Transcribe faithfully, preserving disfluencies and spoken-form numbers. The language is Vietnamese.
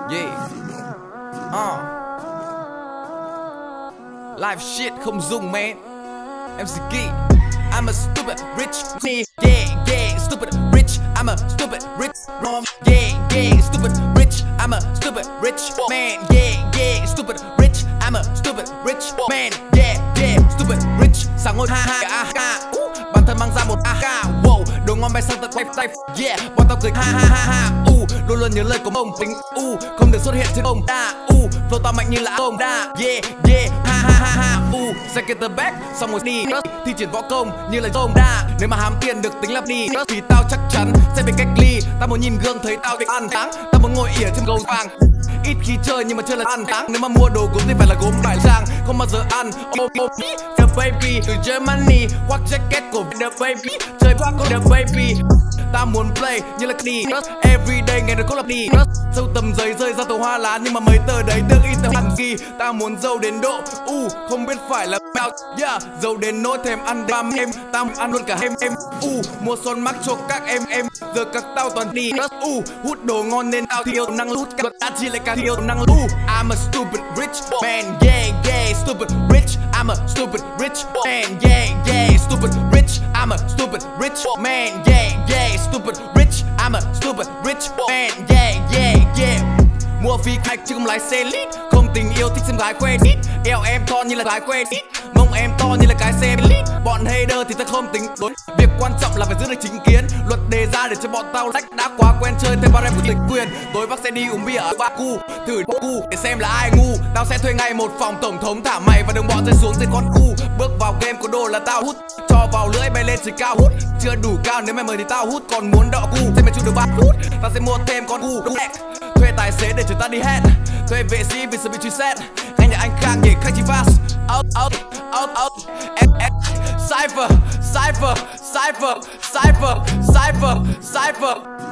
Yeah. Uh. Live shit không dùng man. em xê Key. I'm a stupid rich man. Yeah, yeah, stupid rich. I'm a stupid rich man. Yeah, yeah, stupid rich. I'm a stupid rich man. Yeah, yeah, stupid rich. I'm a stupid rich man. Yeah, yeah, stupid rich. Sáng ngồi ha ha ha ha. Bản thân mang ra một a ha. Wow, đồ ngon bay sang tận tay tay. Yeah, bọn tao cười ha ha ha ha. Uh, luôn luôn nhớ lời của ông tính. Uh, không được xuất hiện trên ông đa. Uh, flow tao mạnh như là ông đa. Yeah, yeah, ha ha ha ha. Uh, second the back, xong rồi đi. Thi triển võ công như là ông đa. Nếu mà hám tiền được tính là đi thì tao chắc chắn sẽ bị cách ly. Tao muốn nhìn gương thấy tao bị ăn tháng. Tao muốn ngồi ỉa trên gấu vàng. Ít khi chơi nhưng mà chơi là ăn tháng. Nếu mà mua đồ gốm thì phải là gốm vải trang. Không bao giờ ăn oh, oh, the baby từ Germany. Khoác jacket của the baby. Chơi khoác của the baby. Tao muốn play như là đi everyday nghe được có lập đi. Sâu tầm giấy rơi ra tàu hoa lá. Nhưng mà mấy tờ đấy được in tờ hẳn ghi. Tao muốn giàu đến độ u uh, không biết phải là bao. Yeah, giàu đến nỗi thèm ăn đam em. Tao ăn luôn cả em em u uh, mua son mắc cho các em em. Giờ các tao toàn đi u uh, hút đồ ngon nên tao thiếu năng hút các ta chỉ lại càng thiếu năng u uh, I'm a stupid rich man. Yeah, yeah, stupid rich. I'm a stupid rich man. Yeah, yeah, stupid rich. I'm a stupid rich man. Yeah, yeah, stupid rich. I'm a stupid rich man. Yeah, yeah, yeah. Mua phí khách chứ không lái xe lít. Không tình yêu thích xem gái khoe đít. Eo em to như là gái khoe đít. Mông em to như là cái xe lít. Bọn hater thì ta không tính đối. Việc quan trọng là phải giữ được chính kiến. Luật đề ra để cho bọn tao lách. Đã quá quen chơi thêm ba rem của tịch quyền. Tối bác sẽ đi uống bia ở Baku. Thử cu để xem là ai ngu. Tao sẽ thuê ngay một phòng tổng thống thả mày và đồng bọn rơi xuống trên con cu. Bước vào game có đồ là tao hút. Cho vào lưỡi bay lên trời cao hút. Chưa đủ cao nếu mày mời thì tao hút. Còn muốn đọ cu thì mày chịu được ba phút. Tao sẽ mua thêm con cu đúng. Thuê tài xế để chúng ta đi hết. Thuê vệ sĩ vì sợ bị truy xét. Ngay nhà anh Khang để khách chi fast. Up, up, up, up. Cypher, Cypher, Cypher, Cypher, Cypher, Cypher.